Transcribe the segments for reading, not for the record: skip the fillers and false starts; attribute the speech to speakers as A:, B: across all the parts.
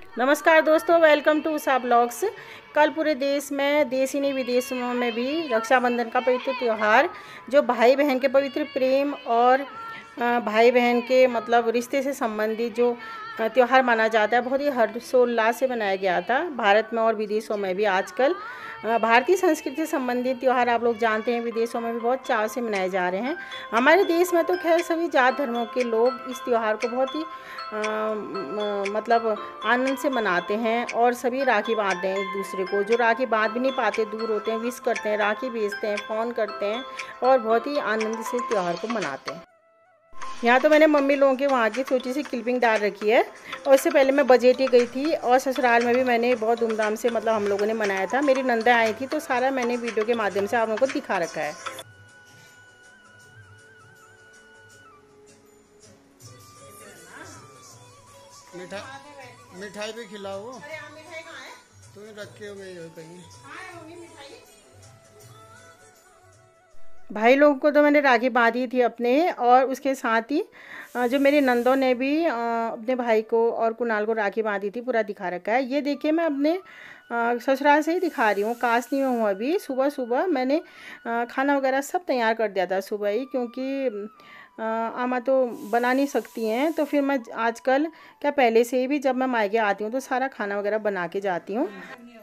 A: नमस्कार दोस्तों, welcome to Usha blogs. कल पूरे देश में, देश ही नहीं विदेशों में भी रक्षाबंधन का पवित्र त्यौहार, जो भाई बहन के पवित्र प्रेम और भाई बहन के मतलब रिश्ते से संबंधित जो त्यौहार माना जाता है, बहुत ही हर्षोल्लास से मनाया गया था भारत में और विदेशों में भी। आजकल भारतीय संस्कृति से संबंधित त्यौहार आप लोग जानते हैं, विदेशों में भी बहुत चाव से मनाए जा रहे हैं। हमारे देश में तो खैर सभी जात धर्मों के लोग इस त्यौहार को बहुत ही मतलब आनंद से मनाते हैं और सभी राखी बांधते हैं एक दूसरे को। जो राखी बांध भी नहीं पाते, दूर होते हैं, विश करते हैं, राखी भेजते हैं, फ़ोन करते हैं और बहुत ही आनंद से त्यौहार को मनाते हैं। यहाँ तो मैंने मम्मी लोगों के वहाँ की छोटी सी क्लिपिंग डाल रखी है, और इससे पहले मैं बजेटी गई थी और ससुराल में भी मैंने बहुत धूमधाम से मतलब हम लोगों ने मनाया था। मेरी नंदा आई थी, तो सारा मैंने वीडियो के माध्यम से आप लोगों को दिखा रखा है।
B: मिठाई भी खिलाओ। तुम रखे हुए हो कहीं।
A: भाई लोगों को तो मैंने राखी बांधी थी अपने, और उसके साथ ही जो मेरी नंदों ने भी अपने भाई को और कुणाल को राखी बांधी थी, पूरा दिखा रखा है। ये देखिए, मैं अपने ससुराल से ही दिखा रही हूँ, कासनी में हूँ अभी। सुबह सुबह मैंने खाना वगैरह सब तैयार कर दिया था सुबह ही, क्योंकि आमा तो बना नहीं सकती हैं, तो फिर मैं आजकल क्या पहले से ही भी जब मैं मायके आती हूँ तो सारा खाना वगैरह बना के जाती हूँ।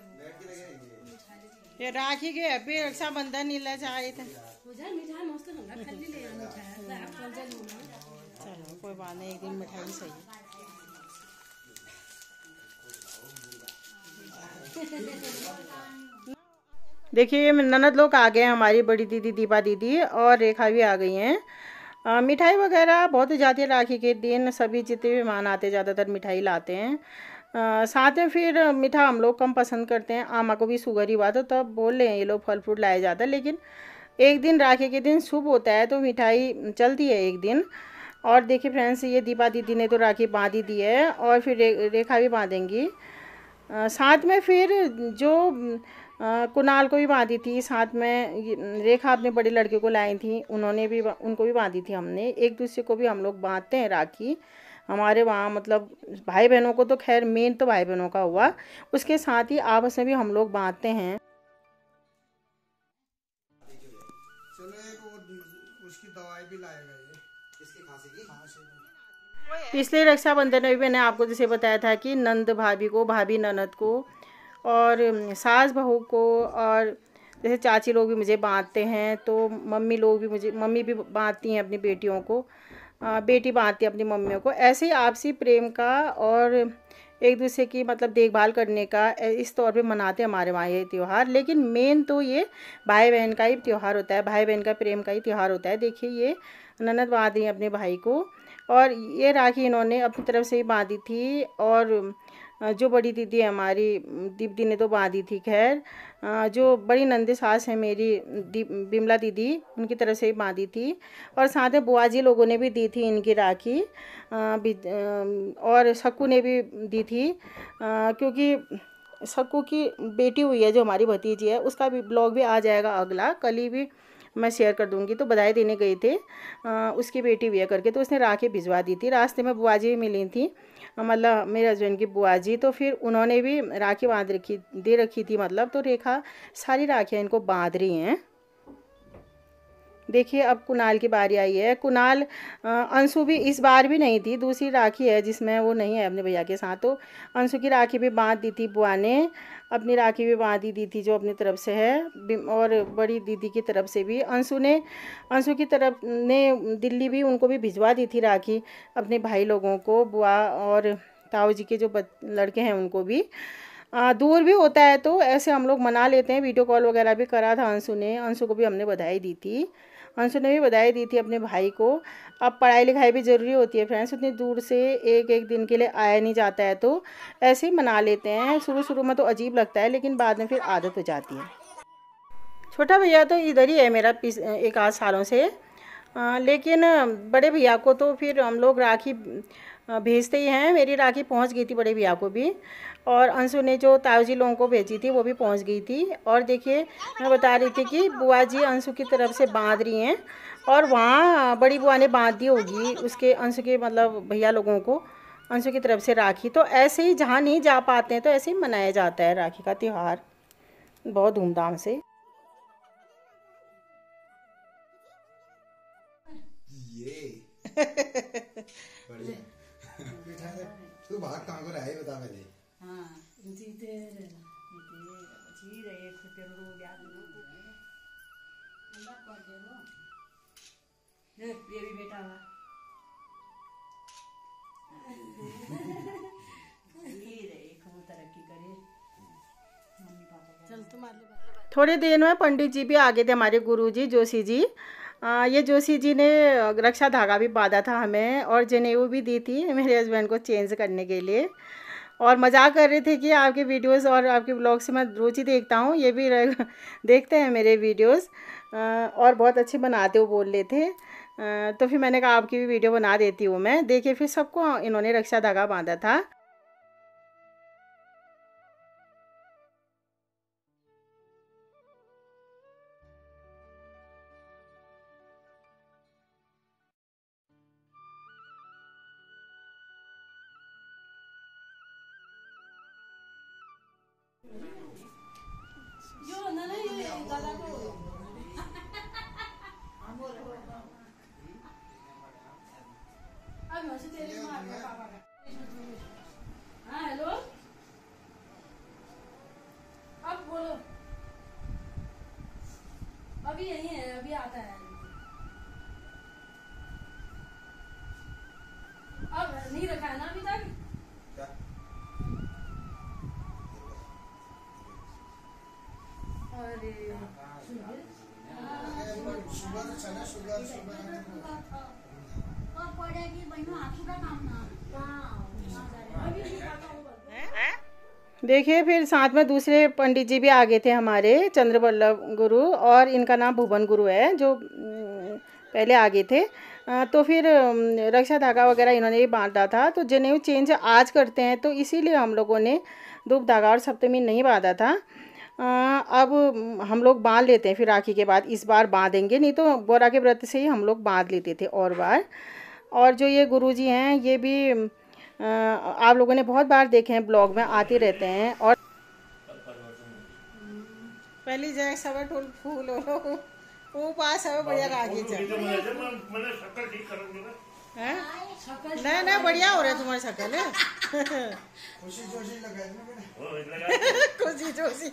A: ये राखी के अभी रक्षाबंधन नीला जा रही थे। चलो कोई बात नहीं, एक दिन मिठाई सही। देखिए, ये ननद लोग आ गए हैं, हमारी बड़ी दीदी दीपा दीदी और रेखा भी आ गई हैं। मिठाई वगैरह बहुत ही जाती है राखी के दिन, सभी जितने भी मेहमान आते हैं ज़्यादातर मिठाई लाते हैं। साथ में फिर मीठा हम लोग कम पसंद करते हैं, आमा को भी शुगर ही हुआ तो तब बोल रहे हैं ये लोग फल फ्रूट लाया जाता है, लेकिन एक दिन राखी के दिन शुभ होता है तो मिठाई चलती है एक दिन। और देखिए फ्रेंड्स, ये दीपा दीदी ने तो राखी बांध ही दी है, और फिर रेखा भी बांधेंगी। साथ में फिर जो कुणाल को भी बांधी थी, साथ में रेखा अपने बड़े लड़के को लाई थी, उनको भी बांधी थी हमने। एक दूसरे को भी हम लोग बांधते हैं राखी हमारे वहाँ, मतलब भाई बहनों को तो खैर मेन तो भाई बहनों का हुआ, उसके साथ ही आपस में भी हम लोग बांधते हैं।
B: चलो एक उसकी दवाई भी लाएगा ये, इसकी खांसी की।
A: पिछले रक्षाबंधन में भी मैंने आपको जैसे बताया था कि नंद भाभी को, भाभी ननद को और सास बहू को, और जैसे चाची लोग भी मुझे बांधते हैं, तो मम्मी भी बांधती हैं अपनी बेटियों को, बेटी बांधती है अपनी मम्मियों को। ऐसे ही आपसी प्रेम का और एक दूसरे की मतलब देखभाल करने का इस तौर पे मनाते हैं हमारे वहाँ ये त्यौहार। लेकिन मेन तो ये भाई बहन का ही त्यौहार होता है, भाई बहन का प्रेम का ही त्यौहार होता है। देखिए, ये ननद बांध रही है अपने भाई को, और ये राखी इन्होंने अपनी तरफ से ही बांधी थी, और जो बड़ी दीदी है हमारी दीप्ति ने तो बांधी थी। खैर, जो बड़ी नंदी सास है मेरी बिमला दीदी, उनकी तरफ से ही बांधी थी, और साथ में बुआ जी लोगों ने भी दी थी इनकी राखी, और सक्कू ने भी दी थी, क्योंकि सक्कू की बेटी हुई है जो हमारी भतीजी है, उसका भी ब्लॉग भी आ जाएगा अगला, कल ही भी मैं शेयर कर दूंगी। तो बधाई देने गए थे उसकी बेटी हुई है करके, तो उसने राखी भिजवा दी थी। रास्ते में बुआ जी मिली थी, मतलब मेरे हस्बैंड की बुआ जी, तो फिर उन्होंने भी राखी दे रखी थी मतलब। तो रेखा सारी राखियाँ इनको बांध रही हैं। देखिए, अब कुणाल की बारी आई है। कुणाल अंशु भी इस बार भी नहीं थी, दूसरी राखी है जिसमें वो नहीं है अपने भैया के साथ, तो अंशु की राखी भी बांध दी थी बुआ ने, अपनी राखी भी बांध दी थी जो अपनी तरफ से है, और बड़ी दीदी की तरफ से भी अंशु की तरफ ने दिल्ली भी उनको भी भिजवा दी थी राखी अपने भाई लोगों को, बुआ और ताऊ जी के जो लड़के हैं उनको भी। दूर भी होता है तो ऐसे हम लोग मना लेते हैं, वीडियो कॉल वगैरह भी करा था अंशु को भी हमने बधाई दी थी, अंशु ने भी बधाई दी थी अपने भाई को। अब पढ़ाई लिखाई भी ज़रूरी होती है फ्रेंड्स, उतनी दूर से एक दिन के लिए आया नहीं जाता है, तो ऐसे ही मना लेते हैं। शुरू शुरू में तो अजीब लगता है, लेकिन बाद में फिर आदत हो जाती है। छोटा भैया तो इधर ही है मेरा एक आध सालों से, लेकिन बड़े भैया को तो फिर हम लोग राखी भेजते ही हैं। मेरी राखी पहुंच गई थी बड़े भैया को भी, और अंशु ने जो ताऊ जी लोगों को भेजी थी वो भी पहुंच गई थी। और देखिए, मैं बता रही थी कि बुआ जी अंशु की तरफ से बांध रही हैं, और वहाँ बड़ी बुआ ने बांध दी होगी उसके अंशु के मतलब भैया लोगों को, अंशु की तरफ से राखी। तो ऐसे ही जहाँ नहीं जा पाते हैं तो ऐसे ही मनाया जाता है राखी का त्यौहार बहुत धूमधाम से।
B: ये बढ़िया। तू भाग कहाँ को रहा है बता पहले। हाँ
C: ये भी बेटा हुआ। खूब तरक्की करे मम्मी पापा। चल तुम्हारे
A: थोड़े दिन में पंडित जी भी आ गए थे हमारे गुरुजी जोशी जी। ये जोशी जी ने रक्षा धागा भी बांधा था हमें और जनेऊ भी दी थी मेरे हस्बैंड को चेंज करने के लिए। और मजाक कर रहे थे कि आपके वीडियोस और आपके ब्लॉग से मैं रोज़ ही देखता हूँ, ये भी देखते हैं मेरे वीडियोस और बहुत अच्छे बनाते हो बोल रहे थे। तो फिर मैंने कहा आपकी भी वीडियो बना देती हूँ मैं। देखिए फिर सबको इन्होंने रक्षा धागा बांधा था।
C: हाँ हेलो, अब बोलो। अभी यही है, अभी आता है। अब नहीं रखा है ना अभी तक। अरे
B: शुगर चला शुगर
A: देखिए फिर साथ में दूसरे पंडित जी भी आ गए थे हमारे, चंद्रवल्लभ गुरु, और इनका नाम भुवन गुरु है जो पहले आ गए थे। तो फिर रक्षा धागा वगैरह इन्होंने भी बांधा था। तो जनेऊ चेंज आज करते हैं तो इसीलिए हम लोगों ने धूप धागा और सप्तमी नहीं बांधा था। अब हम लोग बांध लेते हैं फिर राखी के बाद। इस बार बांधेंगे, नहीं तो बोरा के व्रत से ही हम लोग बांध लेते थे और बार। और जो ये गुरुजी हैं ये भी आप लोगों ने बहुत बार देखे हैं, ब्लॉग में आते रहते हैं। और पहली जगह सब फूल हो वो पास है बढ़िया राखी चल नहीं नहीं बढ़िया हो रहा है तुम्हारी शक्ल है।
B: खुशी जोशी
A: खुशी जोशी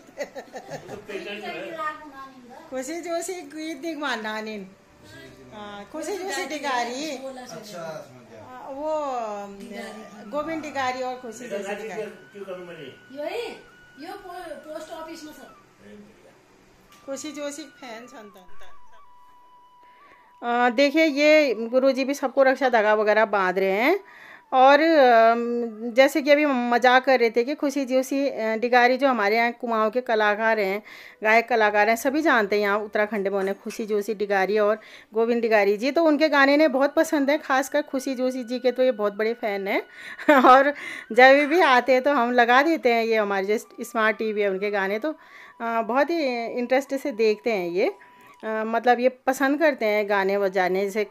A: खुशी जोशी गीत दिख मानना नीन खुशी जोशी टिकारी।
B: अच्छा
A: वो गोविंद टिकारी और खुशी जोशी टिकारी
C: यही यो पोस्ट ऑफिस में सर
A: खुशी जोशी फैन छनता। देखिए ये गुरुजी भी सबको रक्षा धागा वगैरह बांध रहे हैं। और जैसे कि अभी मजाक कर रहे थे कि खुशी जोशी डिगारी जो हमारे यहाँ कुमाऊँ के कलाकार हैं, गायक कलाकार हैं, सभी जानते हैं यहाँ उत्तराखंड में उन्हें, खुशी जोशी डिगारी और गोविंद डिगारी जी। तो उनके गाने ने बहुत पसंद है, खासकर खुशी जोशी जी के तो ये बहुत बड़े फ़ैन हैं। और जब भी आते हैं तो हम लगा देते हैं ये हमारे जो स्मार्ट टीवी है उनके गाने, तो बहुत ही इंटरेस्ट से देखते हैं ये। मतलब ये पसंद करते हैं गाने बजाने, जैसे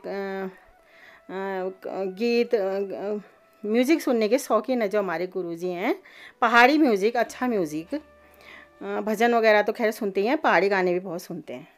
A: गीत म्यूज़िक सुनने के शौकीन है जो हमारे गुरुजी हैं। पहाड़ी म्यूज़िक, अच्छा म्यूज़िक, भजन वगैरह तो खैर सुनते ही हैं, पहाड़ी गाने भी बहुत सुनते हैं।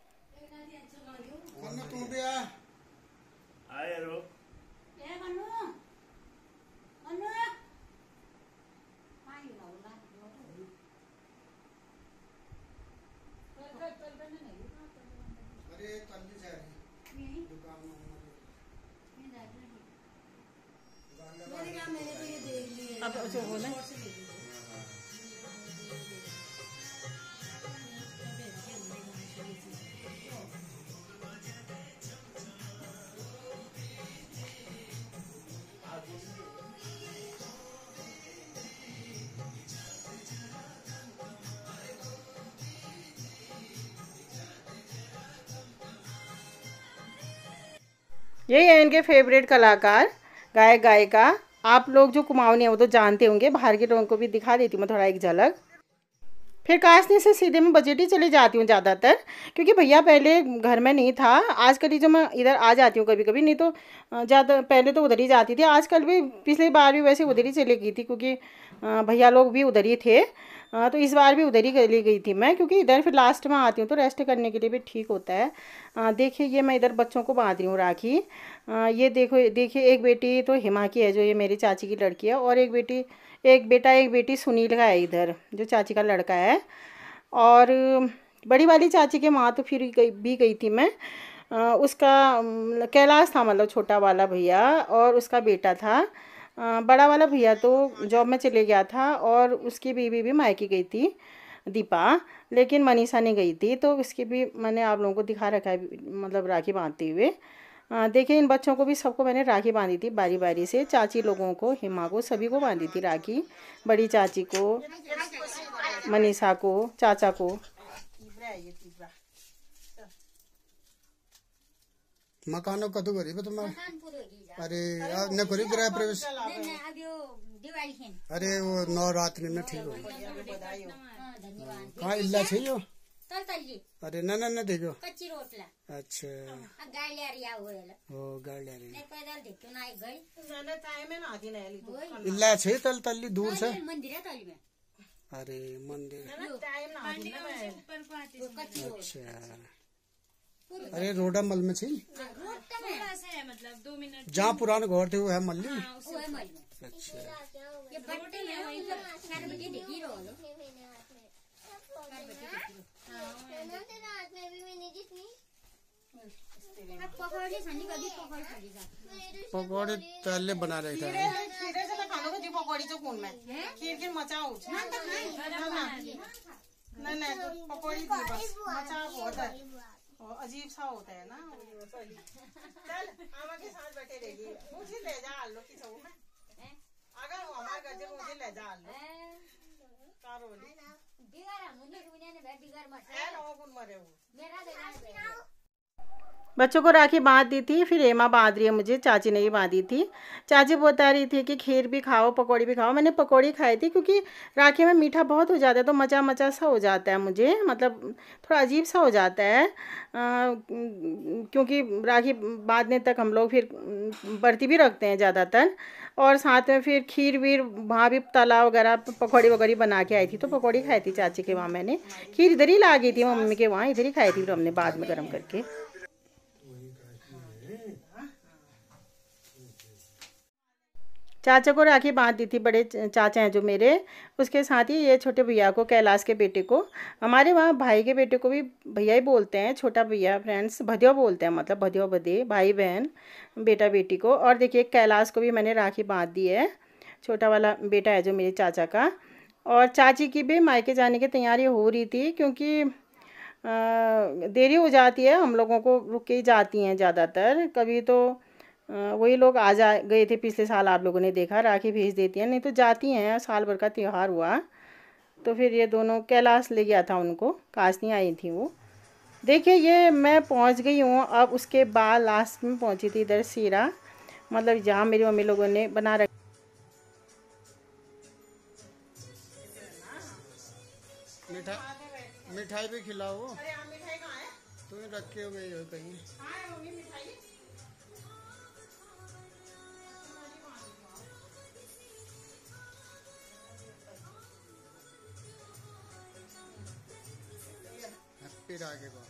A: अब जो हो ना यही है इनके फेवरेट कलाकार, गायक गायिका। आप लोग जो कुमाऊनी है वो तो जानते होंगे, बाहर के लोगों को भी दिखा देती हूँ मैं थोड़ा एक झलक। फिर काशनी से सीधे मैं बजट ही चली जाती हूँ ज़्यादातर, क्योंकि भैया पहले घर में नहीं था। आजकल ही जो मैं इधर आ जाती हूँ कभी कभी, नहीं तो ज़्यादा पहले तो उधर ही जाती थी, आजकल भी पिछली बार भी वैसे उधर ही चली गई थी क्योंकि भैया लोग भी उधर ही थे। तो इस बार भी उधर ही चली गई थी मैं, क्योंकि इधर फिर लास्ट में आती हूँ तो रेस्ट करने के लिए भी ठीक होता है। देखिए ये मैं इधर बच्चों को बांध रही हूँ राखी। ये देखो देखिए, एक बेटी तो हिमा की है जो ये मेरी चाची की लड़की है, और एक बेटी सुनील का है इधर जो चाची का लड़का है। और बड़ी वाली चाची के वहाँ तो फिर गई थी मैं। उसका कैलाश था, मतलब छोटा वाला भैया, और उसका बेटा था। बड़ा वाला भैया तो जॉब में चले गया था, और उसकी बीवी भी मायके गई थी दीपा, लेकिन मनीषा नहीं गई थी। तो उसकी भी मैंने आप लोगों को दिखा रखा है, मतलब राखी बांधते हुए। देखिए इन बच्चों को भी सबको मैंने राखी बांधी थी बारी बारी से, चाची लोगों को, हिमा को, सभी को बांधी थी राखी। बड़ी चाची को, मनीषा को, चाचा को।
B: मकानों कदू करी तुम्हारे? अरे न करी गृह प्रवेश? अरे वो नवरात्रि में ठीक हो कहाँ इल्ला चाहिए? अरे न न न देखो। अच्छा ओ गाड़ी आ रही इल्ला चाहिए तल तल्ली दूर से। अरे मंदिर, अच्छा। अरे रोडा मल में छी,
D: मतलब 2 मिनट
B: जहाँ पुराने घर थे वो है मल्ली। अच्छा पकौड़े तले बना रहे थे।
A: अजीब सा होता है ना। चल आमा के साथ बैठे रहेगी, मुझे ले जा आलो की छऊ में, अगर वो हमारे घर से मुझे ले जा आलो कारोली बिगार मुन्ने मुन्ने ने बिगार मत है नो गुन मरे वो मेरा देना। बच्चों को राखी बांध दी थी, फिर हेमा बांध रही है मुझे, चाची ने ही बांधी थी। चाची बता रही थी कि खीर भी खाओ पकौड़ी भी खाओ। मैंने पकौड़ी खाई थी क्योंकि राखी में मीठा बहुत हो जाता है तो मचा मचा सा हो जाता है मुझे, मतलब थोड़ा अजीब सा हो जाता है। क्योंकि राखी बांधने तक हम लोग फिर बर्ती भी रखते हैं ज़्यादातर, और साथ में फिर खीर वीर वहाँ भी तला वगैरह पकौड़ी वगैरह बना के आई थी तो पकौड़ी खाई थी चाची के वहाँ। मैंने खीर इधर ही ला गई थी मम्मी के वहाँ, इधर ही खाई थी फिर हमने बाद में गर्म करके। चाचा को राखी बांध दी थी, बड़े चाचा हैं जो मेरे, उसके साथ ही ये छोटे भैया को, कैलाश के बेटे को। हमारे वहाँ भाई के बेटे को भी भैया ही बोलते हैं, छोटा भैया फ्रेंड्स भदिया बोलते हैं, मतलब भदिया बदे भाई बहन बेटा बेटी को। और देखिए कैलाश को भी मैंने राखी बांध दी है, छोटा वाला बेटा है जो मेरे चाचा का। और चाची की भी मायके जाने की तैयारी हो रही थी क्योंकि देरी हो जाती है, हम लोगों को रुक के ही जाती हैं ज़्यादातर। कभी तो वही लोग आ जा गए थे पिछले साल, आप लोगों ने देखा, राखी भेज देती हैं, नहीं तो जाती हैं। साल भर का त्यौहार हुआ तो फिर ये दोनों कैलाश ले गया था उनको, काशनी आई थी वो। देखिए ये मैं पहुंच गई हूँ, अब उसके बाद लास्ट में पहुंची थी इधर सीरा, मतलब जहाँ मेरी मम्मी लोगों ने बना रखी।
B: मिठाई भी खिलाओ।
A: मिठाई कहाँ है?
B: तुम्हें रखे हो गई हो कहीं? फिर आगे को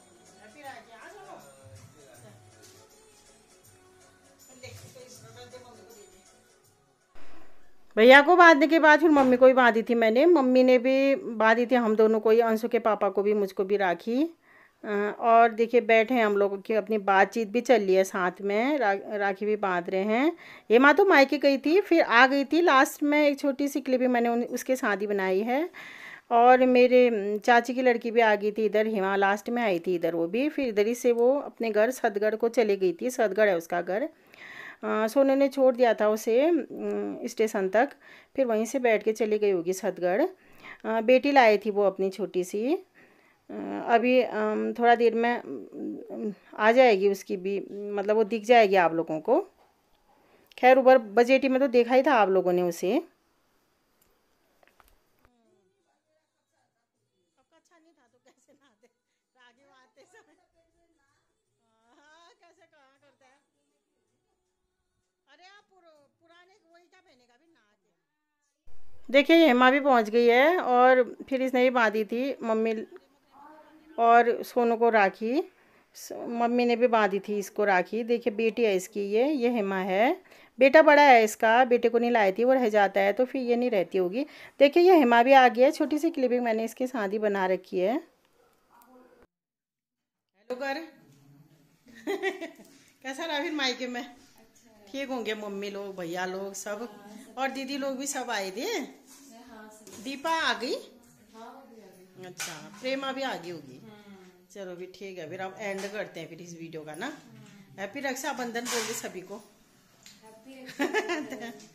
A: भैया को बांधने के बाद फिर मम्मी को भी बांधी थी मैंने, मम्मी ने भी बांधी थी हम दोनों को ही, अंशु के पापा को भी मुझको भी राखी। और देखिए बैठे हैं हम लोगों की, अपनी बातचीत भी चल रही है साथ में, राखी भी बांध रहे हैं। हेमा तो मायके गई थी, फिर आ गई थी लास्ट में, एक छोटी सी क्लिप भी मैंने उसके साथ ही बनाई है। और मेरे चाची की लड़की भी आ गई थी इधर, हेमा लास्ट में आई थी इधर वो भी। फिर इधर ही से वो अपने घर सतगढ़ को चली गई थी, सतगढ़ है उसका घर। सोनू ने छोड़ दिया था उसे स्टेशन तक, फिर वहीं से बैठ के चली गई होगी सतगढ़। बेटी लाई थी वो अपनी छोटी सी, अभी थोड़ा देर में आ जाएगी उसकी भी, मतलब वो दिख जाएगी आप लोगों को। खैर ऊपर बजेटी में तो देखा ही था आप लोगों ने उसे। देखिए हेमा भी पहुंच गई है और फिर इसने भी बांधी थी मम्मी और सोनू को राखी। मम्मी ने भी बांधी थी इसको राखी। देखिए बेटी है इसकी, ये हेमा है। बेटा बड़ा है इसका, बेटे को नहीं लाई थी, वो रह जाता है तो फिर ये नहीं रहती होगी। देखिए ये हेमा भी आ गई है। छोटी सी क्लिपिंग मैंने इसकी साथ ही बना रखी है। हेलो कर कैसा रहा फिर मायके में? ठीक होंगे मम्मी लोग, भैया लोग सब और दीदी लोग भी सब आए थे। दीपा आ गई? अच्छा, प्रेमा भी आ गई होगी। चलो भी ठीक है, फिर हम एंड करते हैं फिर इस वीडियो का ना। हैप्पी रक्षाबंधन बोल दे सभी को।